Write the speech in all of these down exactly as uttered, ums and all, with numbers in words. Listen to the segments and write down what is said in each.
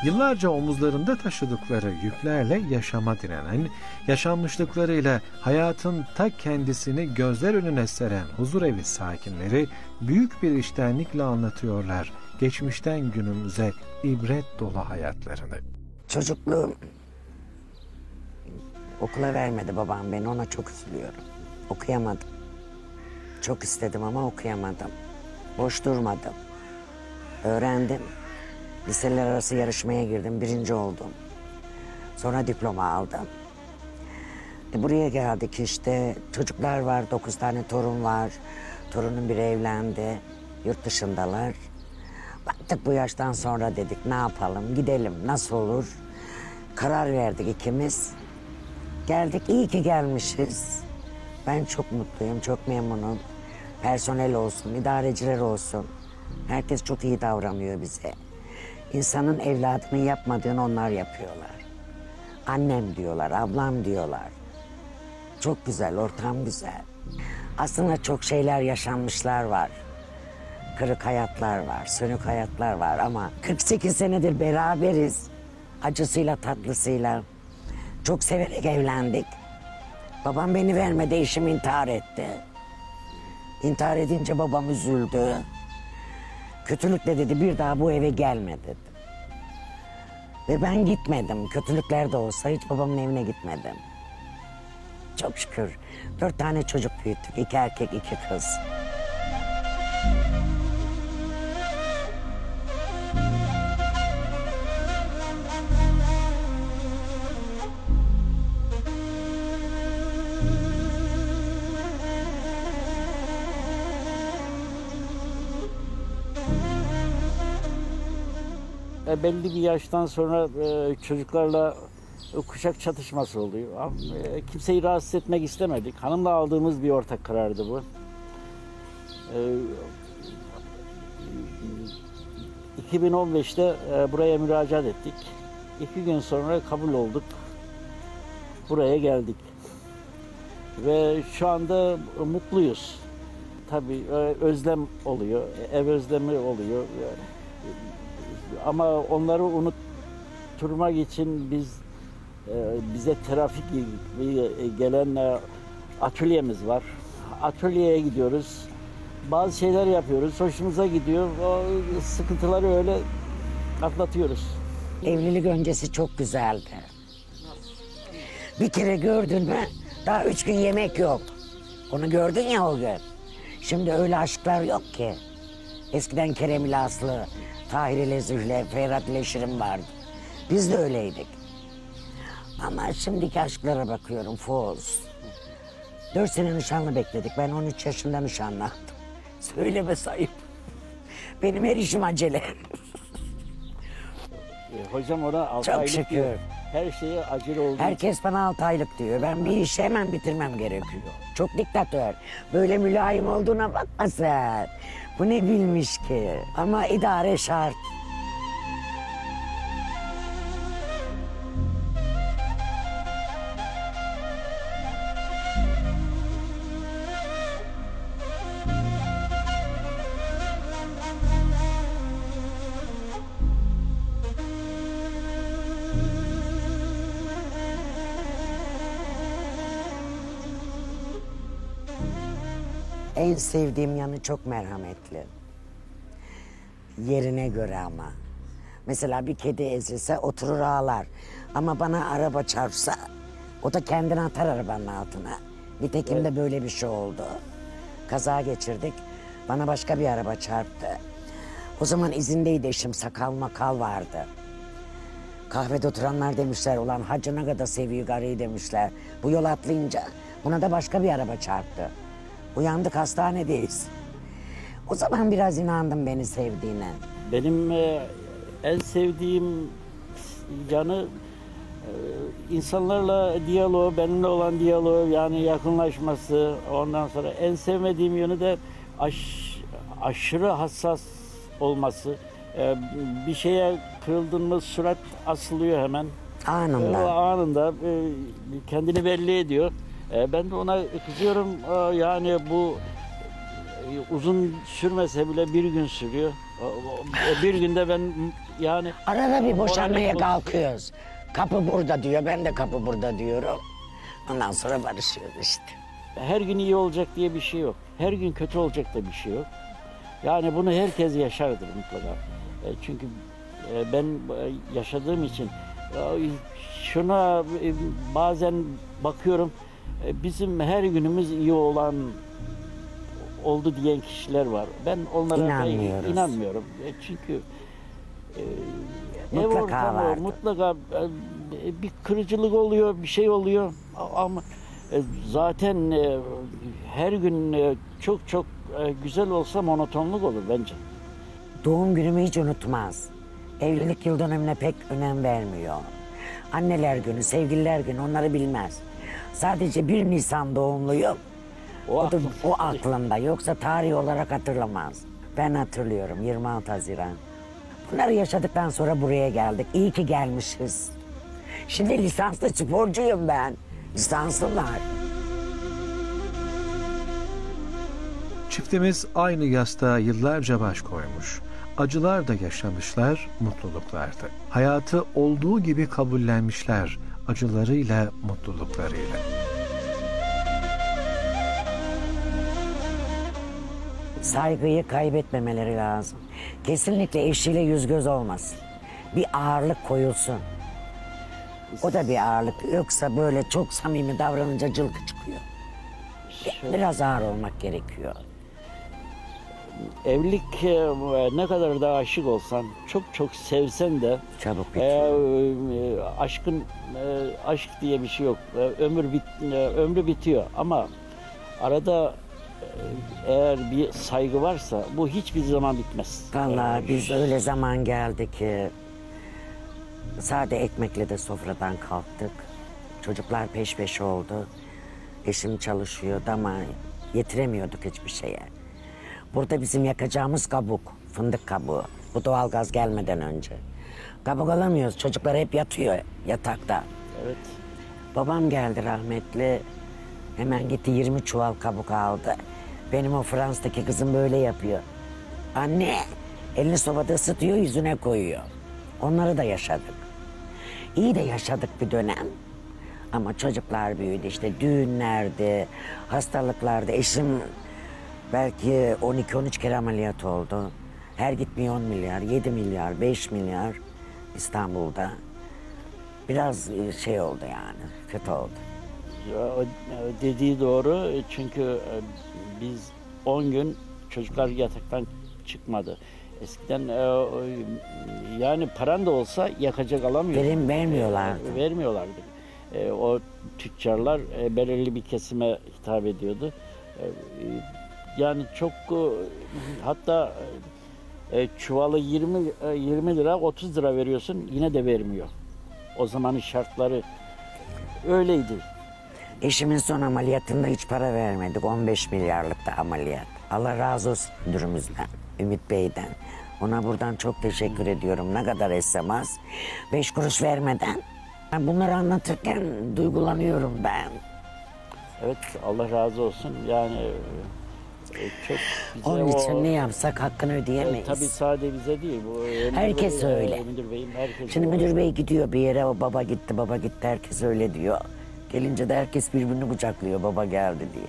Yıllarca omuzlarında taşıdıkları yüklerle yaşama direnen, yaşanmışlıklarıyla hayatın ta kendisini gözler önüne seren huzurevi sakinleri büyük bir içtenlikle anlatıyorlar geçmişten günümüze ibret dolu hayatlarını. Çocukluğum okula vermedi babam beni, ona çok üzülüyorum. Okuyamadım. Çok istedim ama okuyamadım. Boş durmadım. Öğrendim. Liseler arası yarışmaya girdim, birinci oldum. Sonra diploma aldım. E buraya geldik işte, çocuklar var, dokuz tane torun var. Torunum biri evlendi, yurt dışındalar. Baktık bu yaştan sonra dedik, ne yapalım, gidelim, nasıl olur? Karar verdik ikimiz. Geldik, iyi ki gelmişiz. Ben çok mutluyum, çok memnunum. Personel olsun, idareciler olsun. Herkes çok iyi davranıyor bize. İnsanın evladının yapmadığını onlar yapıyorlar. Annem diyorlar, ablam diyorlar. Çok güzel, ortam güzel. Aslında çok şeyler yaşanmışlar var. Kırık hayatlar var, sönük hayatlar var ama kırk sekiz senedir beraberiz. Acısıyla, tatlısıyla. Çok severek evlendik. Babam beni vermedi, eşim intihar etti. İntihar edince babam üzüldü. Kötülükle dedi, bir daha bu eve gelme dedi. Ve ben gitmedim. Kötülükler de olsa hiç babamın evine gitmedim. Çok şükür. Dört tane çocuk büyüttük. İki erkek, iki kız. Belli bir yaştan sonra e, çocuklarla e, kuşak çatışması oluyor. E, kimseyi rahatsız etmek istemedik. Hanımla aldığımız bir ortak karardı bu. E, iki bin on beşte e, buraya müracaat ettik. İki gün sonra kabul olduk. Buraya geldik. Ve şu anda mutluyuz. Tabii e, özlem oluyor, ev özlemi oluyor. Ama onları unutturmak için biz e, bize trafik gelen e, atölyemiz var. Atölyeye gidiyoruz. Bazı şeyler yapıyoruz. Hoşumuza gidiyor. O sıkıntıları öyle atlatıyoruz. Evlilik öncesi çok güzeldi. Bir kere gördün mü daha üç gün yemek yok. Onu gördün ya o gün. Şimdi öyle aşklar yok ki. Eskiden Kerem ile Aslı, Tahir ile Zühle, Ferhat ile Şirin vardı. Biz de öyleydik. Ama şimdiki aşklara bakıyorum, foz. Dört sene nişanlı bekledik. Ben on üç yaşında nişanlandım. Söyleme sayıp. Benim her işim acele. Hocam ona altı Çok aylık şükür. diyor. Her şeye acele oldu. Herkes bana altı aylık diyor. Ben bir işi hemen bitirmem gerekiyor. Çok diktatör. Böyle mülayim olduğuna bakma sen. Bu ne bilmiş ki. Ama idare şart. En sevdiğim yanı çok merhametli. Yerine göre ama. Mesela bir kedi ezilse oturur ağlar. Ama bana araba çarpsa o da kendini atar arabanın altına. Nitekim de böyle bir şey oldu. Kaza geçirdik. Bana başka bir araba çarptı. O zaman izindeydi eşim, sakal makal vardı. Kahvede oturanlar demişler, ulan hacı ne kadar seviyor garıyı demişler. Bu yol atlayınca buna da başka bir araba çarptı. Uyandık, hastanedeyiz. O zaman biraz inandım beni sevdiğine. Benim e, en sevdiğim yanı e, insanlarla diyaloğu, benimle olan diyaloğu, yani yakınlaşması. Ondan sonra en sevmediğim yönü de aş, aşırı hassas olması. E, bir şeye kırıldın mı surat asılıyor hemen. Anında. E, anında e, kendini belli ediyor. E, ben de ona kızıyorum. E, yani bu e, uzun sürmese bile bir gün sürüyor. O- o- Bir günde ben yani... Arada bir boşanmaya Moralim kalkıyoruz. Kapı burada diyor, ben de kapı burada diyorum. Ondan sonra barışıyoruz işte. Her gün iyi olacak diye bir şey yok. Her gün kötü olacak da bir şey yok. Yani bunu herkes yaşardır mutlaka. E, Çünkü e, ben e, yaşadığım için e, şuna e, bazen bakıyorum, e, bizim her günümüz iyi olan oldu diyen kişiler var. Ben onlara İnanmıyoruz. inanmıyorum. E, Çünkü e, ev Mutlaka ortamı vardır. mutlaka e, bir kırıcılık oluyor, bir şey oluyor ama e, zaten e, her gün e, çok çok e, güzel olsa monotonluk olur bence. Doğum günümü hiç unutmaz. Evlilik yıl dönümüne pek önem vermiyor. Anneler günü, sevgililer günü onları bilmez. Sadece bir Nisan doğumluyum. O O, da, aklım- o aklında. Yoksa tarih olarak hatırlamaz. Ben hatırlıyorum yirmi altı Haziran. Bunları yaşadıktan sonra buraya geldik. İyi ki gelmişiz. Şimdi lisanslı sporcuyum ben. Lisansım var. Çiftimiz aynı yastığa yıllarca baş koymuş. Acılar da yaşamışlar, mutluluklardı. Hayatı olduğu gibi kabullenmişler, acılarıyla, mutluluklarıyla. Saygıyı kaybetmemeleri lazım. Kesinlikle eşiyle yüz göz olmasın. Bir ağırlık koyulsun. O da bir ağırlık. Yoksa böyle çok samimi davranınca cılkı çıkıyor. Biraz ağır olmak gerekiyor. Evlilik e, ne kadar da aşık olsan, çok çok sevsen de Çabuk e, bitiyor. e, aşkın e, aşk diye bir şey yok. E, ömür bit, e, ömrü bitiyor ama arada e, eğer bir saygı varsa bu hiçbir zaman bitmez. Vallahi E, biz öyle zaman geldi ki sade ekmekle de sofradan kalktık. Çocuklar peş peşe oldu. Eşim çalışıyordu ama yetiremiyorduk hiçbir şeye. Burada bizim yakacağımız kabuk, fındık kabuğu. Bu doğalgaz gelmeden önce. Kabuk alamıyoruz. Çocuklar hep yatıyor yatakta. Evet. Babam geldi rahmetli. Hemen gitti yirmi çuval kabuk aldı. Benim o Fransa'daki kızım böyle yapıyor. Anne, elini sobada ısıtıyor, yüzüne koyuyor. Onları da yaşadık. İyi de yaşadık bir dönem. Ama çocuklar büyüdü işte düğünlerde, hastalıklarda. Eşim belki on iki on üç kere ameliyat oldu. Her gitmiyor on milyar, yedi milyar, beş milyar İstanbul'da. Biraz şey oldu yani, kötü oldu. Ya, o- dediği doğru çünkü e, biz on gün çocuklar yataktan çıkmadı. Eskiden e, o- yani paran da olsa yakacak alamıyordun. Verim vermiyorlardı. E, vermiyorlardı. E, o tüccarlar e, belirli bir kesime hitap ediyordu. E, yani çok e, hatta e, çuvalı yirmi e, yirmi lira otuz lira veriyorsun yine de vermiyor. O zamanın şartları öyleydi. Eşimin son ameliyatında hiç para vermedik. on beş milyarlık da ameliyat. Allah razı olsun müdürümüzden, Ümit Bey'den. Ona buradan çok teşekkür ediyorum. Ne kadar etsem az. Beş kuruş vermeden. Ben bunları anlatırken duygulanıyorum ben. Evet, Allah razı olsun. Yani e, çok bize Onun o, için ne yapsak hakkını e, ödeyemeyiz. tabii sadece bize değil. Bu, e, müdür Herkes bey, e, öyle. Müdür beyim, herkes Şimdi öyle. müdür bey gidiyor bir yere, o baba gitti, baba gitti, herkes öyle diyor. Gelince de herkes birbirini kucaklıyor, baba geldi diye.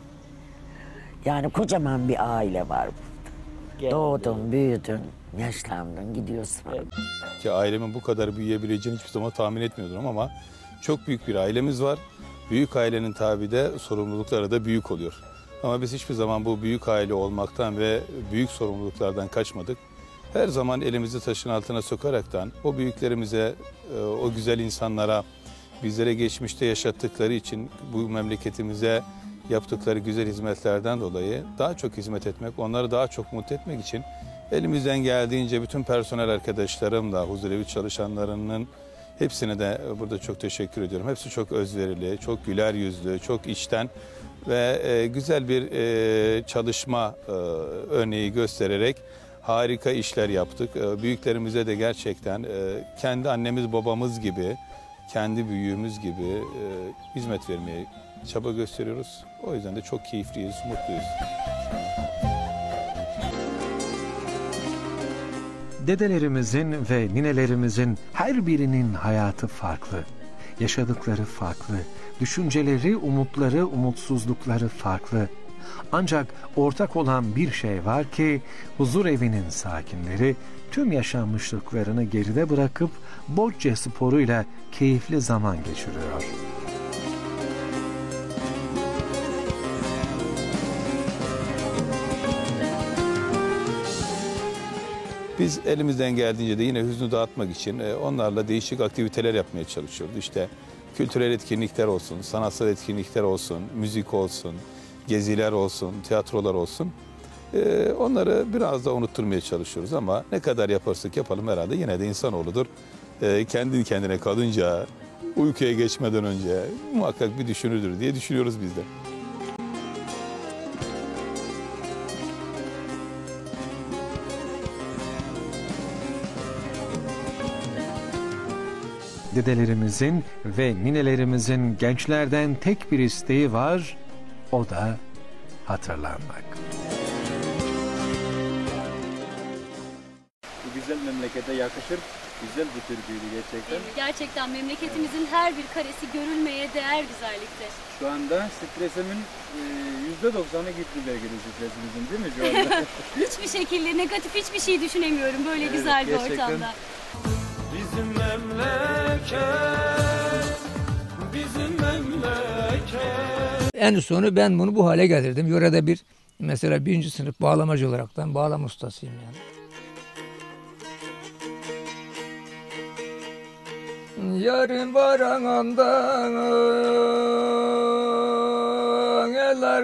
Yani kocaman bir aile var burada. Geldi. Doğdun, büyüdün, yaşlandın, gidiyorsun. Ki ailemin bu kadar büyüyebileceğini hiçbir zaman tahmin etmiyordum ama çok büyük bir ailemiz var. Büyük ailenin tabi de sorumlulukları da büyük oluyor. Ama biz hiçbir zaman bu büyük aile olmaktan ve büyük sorumluluklardan kaçmadık. Her zaman elimizi taşın altına sokaraktan o büyüklerimize, o güzel insanlara, bizlere geçmişte yaşattıkları için bu memleketimize yaptıkları güzel hizmetlerden dolayı daha çok hizmet etmek, onları daha çok mutlu etmek için elimizden geldiğince bütün personel arkadaşlarımla, huzurevi çalışanlarının hepsine de burada çok teşekkür ediyorum. Hepsi çok özverili, çok güler yüzlü, çok içten ve e, güzel bir e, çalışma e, örneği göstererek harika işler yaptık. E, büyüklerimize de gerçekten e, kendi annemiz babamız gibi, kendi büyüğümüz gibi e, hizmet vermeye çaba gösteriyoruz. O yüzden de çok keyifliyiz, mutluyuz. Dedelerimizin ve ninelerimizin her birinin hayatı farklı. Yaşadıkları farklı. Düşünceleri, umutları, umutsuzlukları farklı. Ancak ortak olan bir şey var ki huzur evinin sakinleri tüm yaşanmışlıklarını geride bırakıp bocce sporuyla keyifli zaman geçiriyor. Biz elimizden geldiğince de yine hüznü dağıtmak için onlarla değişik aktiviteler yapmaya çalışıyoruz. İşte kültürel etkinlikler olsun, sanatsal etkinlikler olsun, müzik olsun, geziler olsun, tiyatrolar olsun. Onları biraz da unutturmaya çalışıyoruz ama ne kadar yaparsak yapalım herhalde yine de insanoğludur. Kendi kendine kalınca, uykuya geçmeden önce muhakkak bir düşünürdür diye düşünüyoruz biz de. Dedelerimizin ve ninelerimizin gençlerden tek bir isteği var, o da hatırlanmak. Bu güzel memlekete yakışır, güzel bir türküydü gerçekten. Gerçekten memleketimizin her bir karesi görülmeye değer güzellikte. Şu anda stresimin yüzde doksanı gitti belki de stresimizin, değil mi şu anda? Hiçbir şekilde negatif hiçbir şey düşünemiyorum böyle evet, güzel bir gerçekten. Ortamda. Bizim memleket, bizim memleket. En sonu ben bunu bu hale getirdim. Yörede bir mesela birinci sınıf bağlamacı olaraktan bağlama ustasıyım yani. Yarın varanandan eller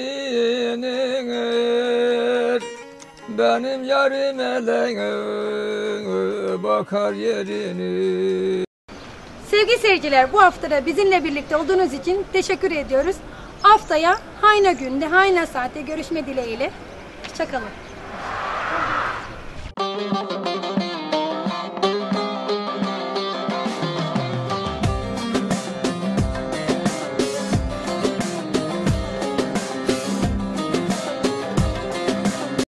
giyinir, benim yarım elene bakar yerini. Sevgili seyirciler, bu hafta da bizimle birlikte olduğunuz için teşekkür ediyoruz. Haftaya aynı günde, aynı saatte görüşme dileğiyle. Hoşça kalın.